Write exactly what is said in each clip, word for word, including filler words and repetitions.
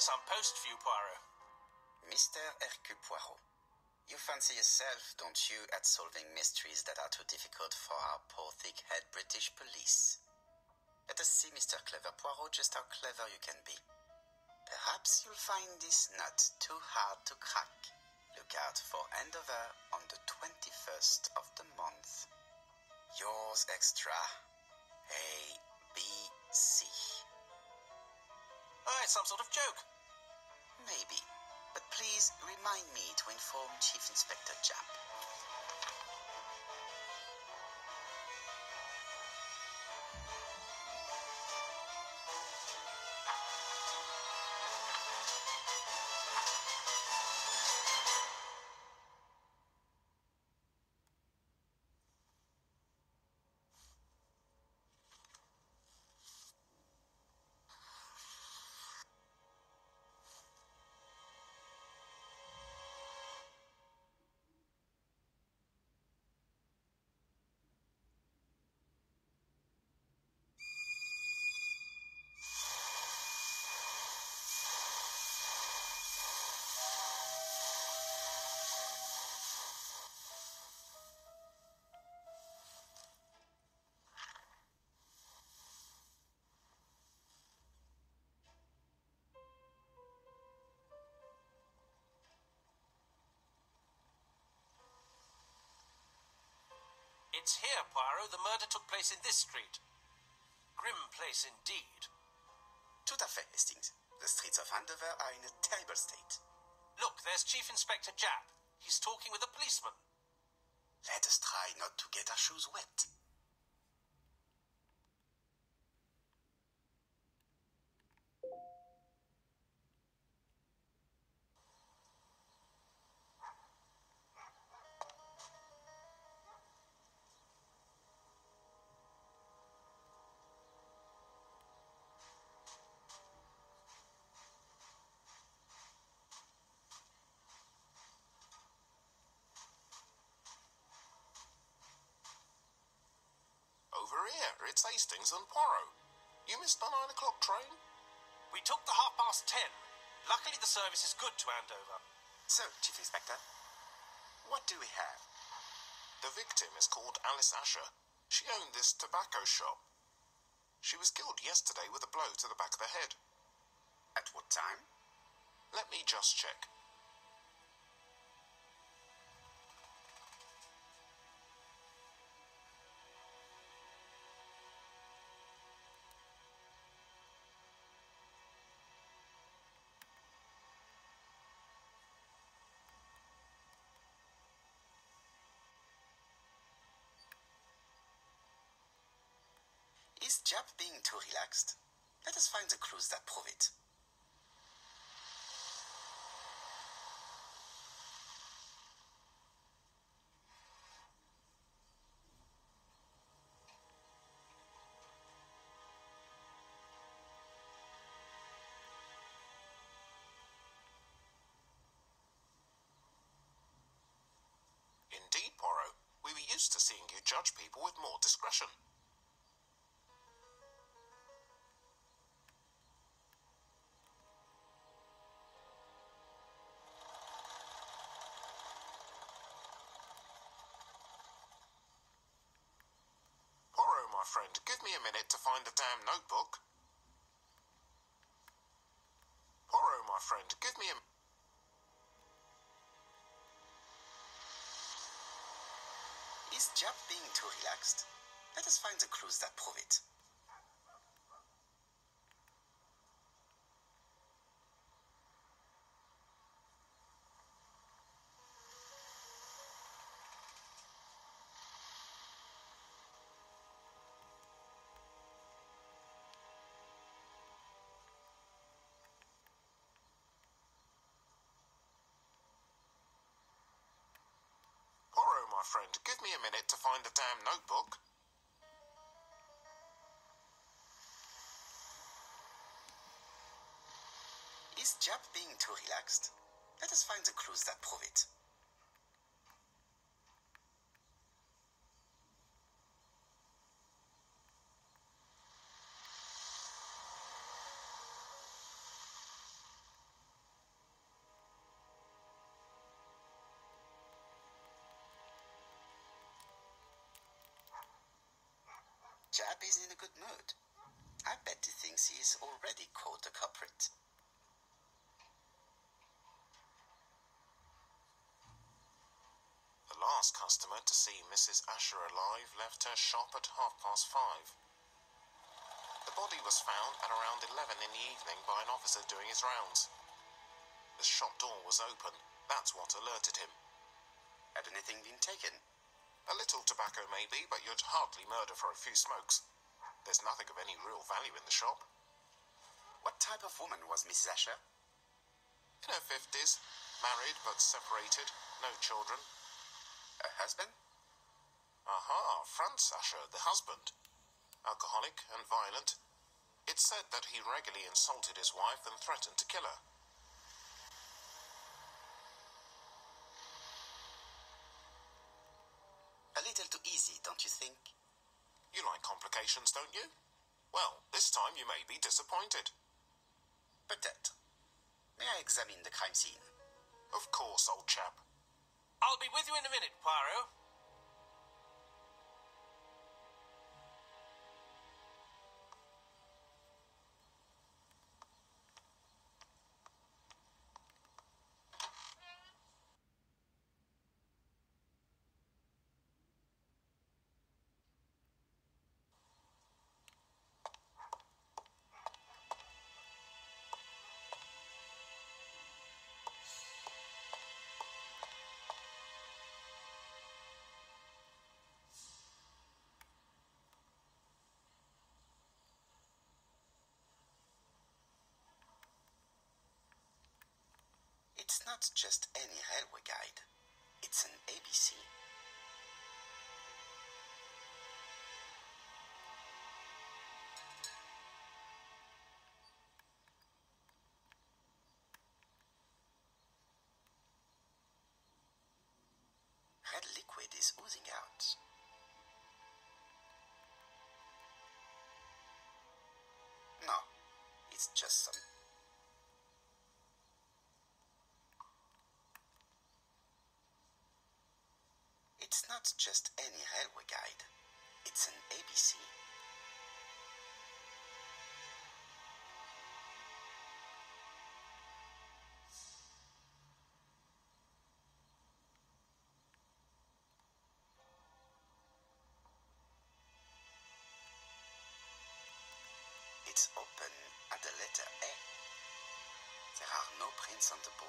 Some post for you, Poirot. Mister Hercule Poirot, you fancy yourself, don't you, at solving mysteries that are too difficult for our poor thick-head British police. Let us see, Mister Clever Poirot, just how clever you can be. Perhaps you'll find this nut too hard to crack. Look out for handover on the twenty-first of the month. Yours extra, A B C. Oh, it's some sort of joke. Maybe, but please remind me to inform Chief Inspector Japp. It's here, Poirot. The murder took place in this street. Grim place indeed. Tout à fait, Hastings. The streets of Andover are in a terrible state. Look, there's Chief Inspector Japp. He's talking with a policeman. Let us try not to get our shoes wet. Over here, it's Hastings and Poirot. You missed the nine o'clock train? We took the half past ten. Luckily the service is good to Andover. So, Chief Inspector, what do we have? The victim is called Alice Asher. She owned this tobacco shop. She was killed yesterday with a blow to the back of the head. At what time? Let me just check. Is Japp being too relaxed? Let us find the clues that prove it. Indeed, Poirot. We were used to seeing you judge people with more discretion. Poirot, my friend, give me a minute to find the damn notebook. Poirot, my friend, give me a... Is Japp being too relaxed? Let us find the clues that prove it. Poirot, my friend, give me a minute to find the damn notebook. Is Japp being too relaxed? Let us find the clues that prove it. Jab is in a good mood. I bet he thinks he has already caught the culprit. The last customer to see Missus Asher alive left her shop at half past five. The body was found at around eleven in the evening by an officer doing his rounds. The shop door was open. That's what alerted him. Had anything been taken? A little tobacco maybe, but you'd hardly murder for a few smokes. There's nothing of any real value in the shop. What type of woman was Missus Asher? In her fifties, married but separated, no children. Her husband? Aha, Franz Asher, the husband. Alcoholic and violent. It's said that he regularly insulted his wife and threatened to kill her. A little too easy, don't you think? You like complications, don't you? Well, this time you may be disappointed. Peut-être. May I examine the crime scene? Of course, old chap. I'll be with you in a minute, Poirot. It's not just any railway guide. It's an A B C. Red liquid is oozing out. No, it's just some... It's not just any railway guide. It's an A B C. It's open at the letter A. There are no prints on the book.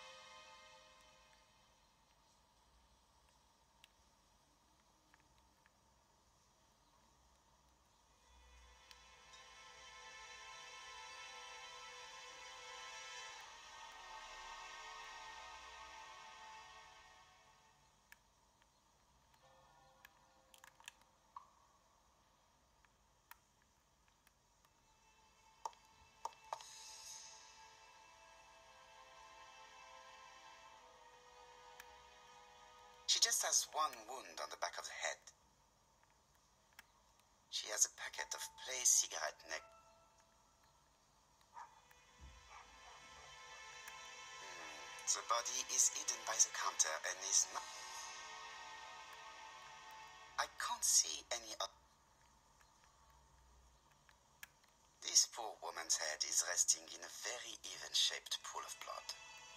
She just has one wound on the back of the head. She has a packet of play cigarette neck. Hmm. The body is hidden by the counter and is not... I can't see any... This poor woman's head is resting in a very even-shaped pool of blood.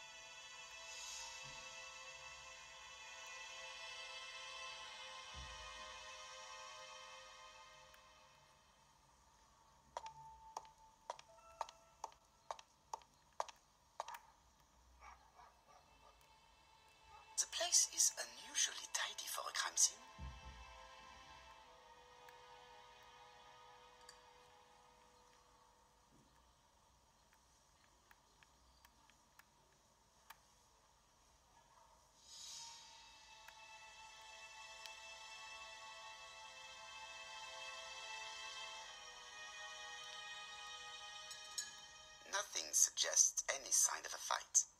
The place is unusually tidy for a crime scene. Nothing suggests any sign of a fight.